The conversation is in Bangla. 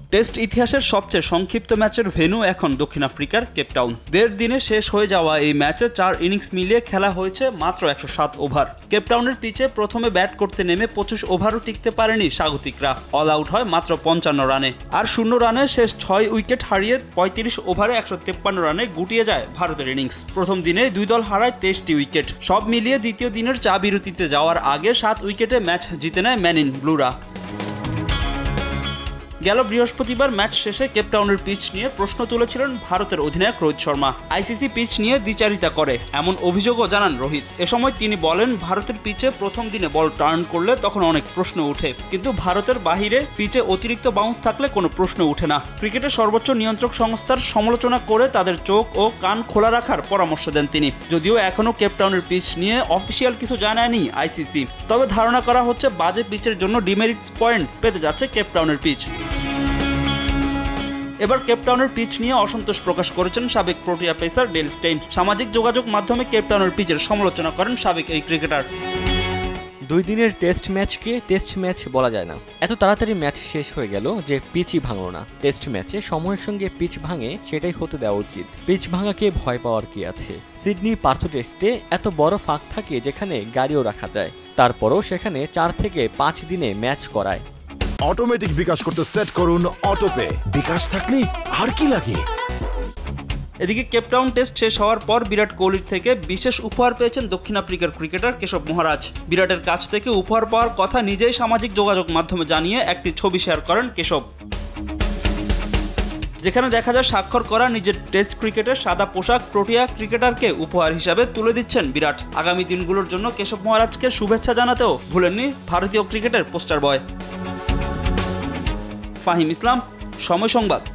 টেস্ট ইতিহাসের সবচেয়ে সংক্ষিপ্ত ম্যাচের ভেন্যু এখন দক্ষিণ আফ্রিকার কেপটাউন। 1.5 দিনে শেষ হয়ে যাওয়া এই ম্যাচে 4 ইনিংস মিলিয়ে খেলা হয়েছে মাত্র 107 ওভার। কেপটাউনের পিচে প্রথমে ব্যাট করতে নেমে 25 ওভারও টিকতে পারেনি স্বাগতিকরা। অল আউট হয় মাত্র 55 রানে, আর 0 রানে শেষ 6 উইকেট হারিয়ে 35 ওভারে 153 রানে গুটিয়ে যায় ভারতের ইনিংস। প্রথম দিনে দুই দল হারায় 23টি উইকেট। সব মিলিয়ে দ্বিতীয় দিনের চা বিরতিতে যাওয়ার আগে 7 উইকেটে ম্যাচ জিতে নেয় ম্যান ইন ব্লুরা। গেল বৃহস্পতিবার ম্যাচ শেষে কেপটাউনের পিচ নিয়ে প্রশ্ন তুলেছিলেন ভারতের অধিনায়ক রোহিত শর্মা। আইসিসি পিচ নিয়ে দ্বিচারিতা করে এমন অভিযোগও জানান রোহিত। এ সময় তিনি বলেন, ভারতের পিচে প্রথম দিনে বল টার্ন করলে তখন অনেক প্রশ্ন ওঠে, কিন্তু ভারতের বাহিরে পিচে অতিরিক্ত বাউন্স থাকলে কোনো প্রশ্ন ওঠে না। ক্রিকেটের সর্বোচ্চ নিয়ন্ত্রক সংস্থার সমালোচনা করে তাদের চোখ ও কান খোলা রাখার পরামর্শ দেন তিনি। যদিও এখনও কেপটাউনের পিচ নিয়ে অফিসিয়াল কিছু জানায়নি আইসিসি, তবে ধারণা করা হচ্ছে বাজে পিচের জন্য ডিমেরিটস পয়েন্ট পেতে যাচ্ছে কেপটাউনের পিচ। এবার কেপটাউনের পিচ নিয়ে অসন্তোষ প্রকাশ করেছেন সাবেক প্রোটিয়া পেসার স্টেইন। সামাজিক যোগাযোগ মাধ্যমে কেপটাউনের পিচের সমালোচনা করেন সাবেক এই ক্রিকেটার। 2 দিনের টেস্ট ম্যাচকে টেস্ট ম্যাচ বলা যায় না। এত তাড়াতাড়ি ম্যাচ শেষ হয়ে গেল যে পিচই ভাঙলো না। টেস্ট ম্যাচে সময়ের সঙ্গে পিচ ভাঙে, সেটাই হতে দেওয়া উচিত। পিচ ভাঙাকে ভয় পাওয়ার কি আছে? সিডনি পার্থ টেস্টে এত বড় ফাঁক থাকে যেখানে গাড়িও রাখা যায়, তারপরও সেখানে 4 থেকে 5 দিনে ম্যাচ করায়। অটোমেটিক বিকাশ করতে সেট করুন অটোপে। বিকাশ থাকলে আর কি লাগে। এদিকে কেপটাউন টেস্ট শেষ হওয়ার পর বিরাট কোহলির থেকে বিশেষ উপহার পেয়েছেন দক্ষিণ আফ্রিকার ক্রিকেটার কেশব মহারাজ। বিরাটের কাছ থেকে উপহার পাওয়ার কথা নিজেই সামাজিক যোগাযোগ মাধ্যমে জানিয়ে একটি ছবি শেয়ার করেন কেশব, যেখানে দেখা যায় স্বাক্ষর করা নিজের টেস্ট ক্রিকেটের সাদা পোশাক প্রোটিয়া ক্রিকেটারকে উপহার হিসাবে তুলে দিচ্ছেন বিরাট। আগামী দিনগুলোর জন্য কেশব মহারাজকে শুভেচ্ছা জানাতেও ভুলেননি ভারতীয় ক্রিকেটের পোস্টার বয়। ফাহিম ইসলাম, সময় সংবাদ।